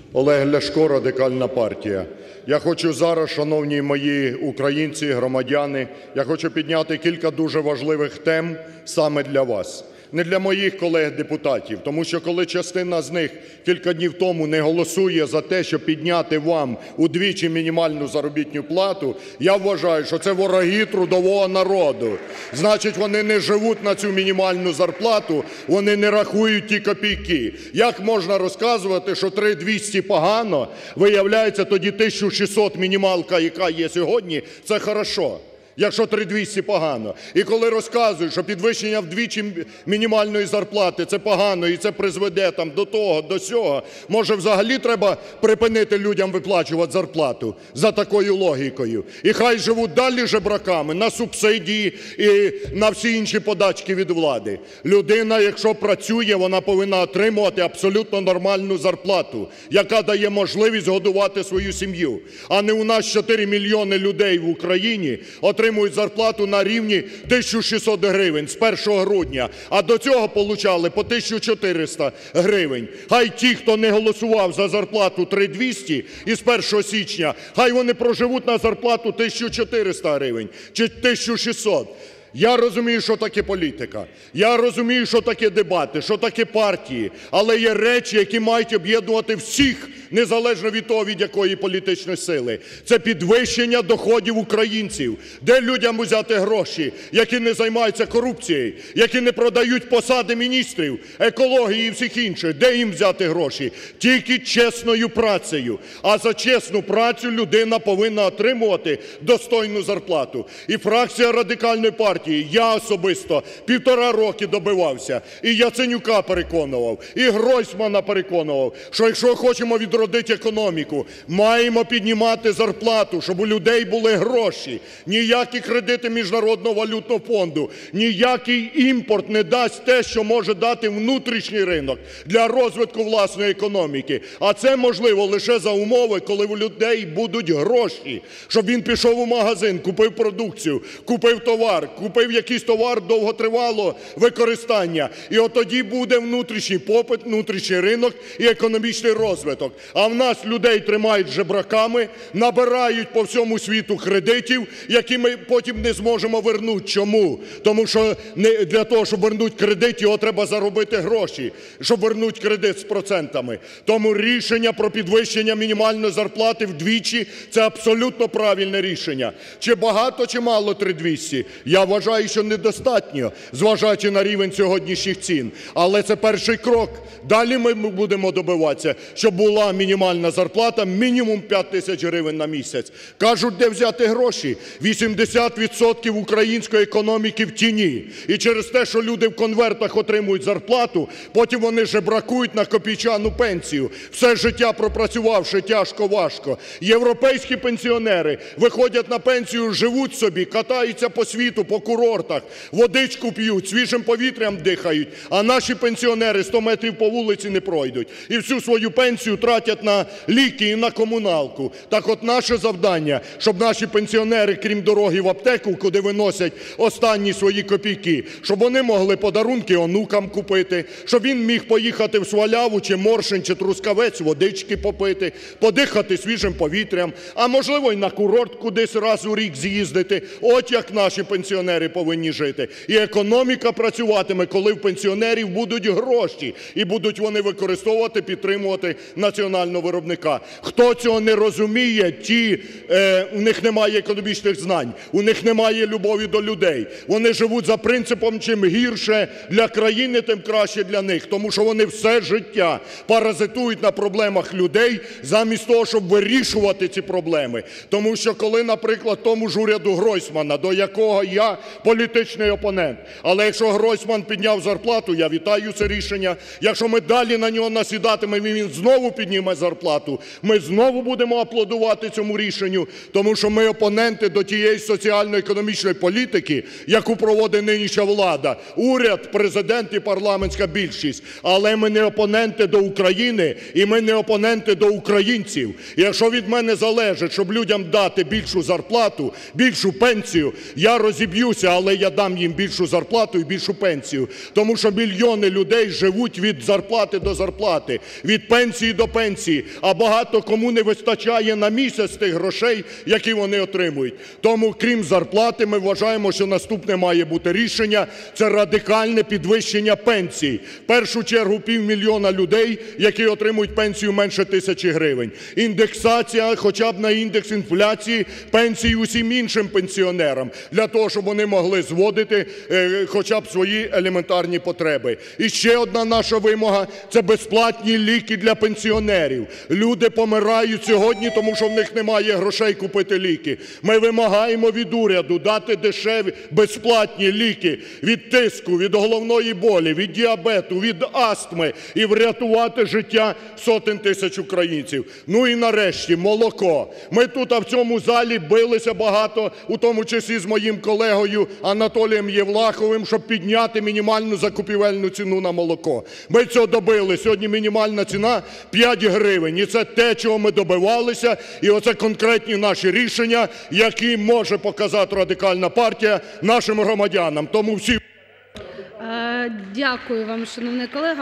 Олег Ляшко, Радикальна партія. Я хочу зараз, шановні мої українці, громадяни, я хочу підняти кілька дуже важливих тем саме для вас. Не для моїх колег-депутатів, тому що коли частина з них кілька днів тому не голосує за те, щоб підняти вам удвічі мінімальну заробітну плату, я вважаю, що це вороги трудового народу. Значить, вони не живуть на цю мінімальну зарплату, вони не рахують ті копійки. Як можна розказувати, що 3200 погано, виявляється, тоді 1600 мінімалка, яка є сьогодні, це хорошо. Якщо 3200 погано. І коли розказують, що підвищення вдвічі мінімальної зарплати – це погано і це призведе там до того, до сього, може взагалі треба припинити людям виплачувати зарплату за такою логікою? І хай живуть далі жебраками на субсидії і на всі інші подачки від влади. Людина, якщо працює, вона повинна отримувати абсолютно нормальну зарплату, яка дає можливість годувати свою сім'ю. А не у нас 4 мільйони людей в Україні отримують зарплату на рівні 1600 гривень з 1 грудня, а до цього получали по 1400 гривень. Хай ті, хто не голосував за зарплату 3200 із 1 січня, хай вони проживуть на зарплату 1400 гривень чи 1600. Я розумію, що таке політика, я розумію, що таке дебати, що таке партії, але є речі, які мають об'єднувати всіх, незалежно від того, від якої політичної сили. Це підвищення доходів українців. Де людям взяти гроші, які не займаються корупцією, які не продають посади міністрів, екології і всіх інших? Де їм взяти гроші? Тільки чесною працею. А за чесну працю людина повинна отримувати достойну зарплату. І фракція Радикальної партії, я особисто 1,5 роки добивався, і Яценюка переконував, і Гройсмана переконував, що якщо хочемо відродити економіку, маємо піднімати зарплату, щоб у людей були гроші. Ніякі кредити Міжнародного валютного фонду, ніякий імпорт не дасть те, що може дати внутрішній ринок для розвитку власної економіки. А це можливо лише за умови, коли у людей будуть гроші, щоб він пішов у магазин, купив продукцію, купив товар, купив якийсь товар довготривалого використання. І от тоді буде внутрішній попит, внутрішній ринок і економічний розвиток. А в нас людей тримають жебраками, набирають по всьому світу кредитів, які ми потім не зможемо вернути. Чому? Тому що для того, щоб вернути кредит, його треба заробити гроші, щоб вернути кредит з процентами. Тому рішення про підвищення мінімальної зарплати вдвічі – це абсолютно правильне рішення. Чи багато, чи мало 3200? Я вважаю, що недостатньо, зважаючи на рівень сьогоднішніх цін. Але це перший крок. Далі ми будемо добиватися, щоб була мінімальна зарплата мінімум 5000 гривень на місяць. Кажуть, де взяти гроші? 80% української економіки в тіні. І через те, що люди в конвертах отримують зарплату, потім вони жебракують на копійчану пенсію, все життя пропрацювавши тяжко-важко. Європейські пенсіонери виходять на пенсію, живуть собі, катаються по світу, по курортах, водичку п'ють, свіжим повітрям дихають, а наші пенсіонери 100 метрів по вулиці не пройдуть. І всю свою пенсію тратять на ліки і на комуналку. Так от наше завдання, щоб наші пенсіонери, крім дороги в аптеку, куди виносять останні свої копійки, щоб вони могли подарунки онукам купити, щоб він міг поїхати в Сваляву, чи Моршин, чи Трускавець, водички попити, подихати свіжим повітрям, а можливо й на курорт кудись раз у рік з'їздити. От як наші пенсіонери повинні жити. І економіка працюватиме, коли в пенсіонерів будуть гроші і будуть вони використовувати, підтримувати національного виробника. Хто цього не розуміє, у них немає економічних знань, у них немає любові до людей. Вони живуть за принципом, чим гірше для країни, тим краще для них. Тому що вони все життя паразитують на проблемах людей, замість того, щоб вирішувати ці проблеми. Тому що коли, наприклад, тому ж уряду Гройсмана, до якого я політичний опонент, але якщо Гройсман підняв зарплату, я вітаю це рішення. Якщо ми далі на нього насідатимемо і він знову підніме зарплату, ми знову будемо аплодувати цьому рішенню, тому що ми опоненти до тієї соціально-економічної політики, яку проводить нинішня влада, уряд, президент і парламентська більшість. Але ми не опоненти до України і ми не опоненти до українців. І якщо від мене залежить, щоб людям дати більшу зарплату, більшу пенсію, я розіб'юся, але я дам їм більшу зарплату і більшу пенсію. Тому що мільйони людей живуть від зарплати до зарплати, від пенсії до пенсії. пенсії, а багато кому не вистачає на місяць тих грошей, які вони отримують. Тому, крім зарплати, ми вважаємо, що наступне має бути рішення – це радикальне підвищення пенсій. В першу чергу 500 000 людей, які отримують пенсію менше 1000 гривень. Індексація хоча б на індекс інфляції пенсій усім іншим пенсіонерам, для того, щоб вони могли зводити хоча б свої елементарні потреби. І ще одна наша вимога – це безплатні ліки для пенсіонерів. Люди помирають сьогодні, тому що в них немає грошей купити ліки. Ми вимагаємо від уряду дати дешеві безплатні ліки від тиску, від головної болі, від діабету, від астми і врятувати життя сотень тисяч українців. Ну і нарешті молоко. Ми тут в цьому залі билися багато, у тому числі з моїм колегою Анатолієм Євлаховим, щоб підняти мінімальну закупівельну ціну на молоко. Ми цього добили. Сьогодні мінімальна ціна 5 гривень. І це те, чого ми добивалися. І оце конкретні наші рішення, які може показати Радикальна партія нашим громадянам. Тому всі... Дякую вам, шановний колега.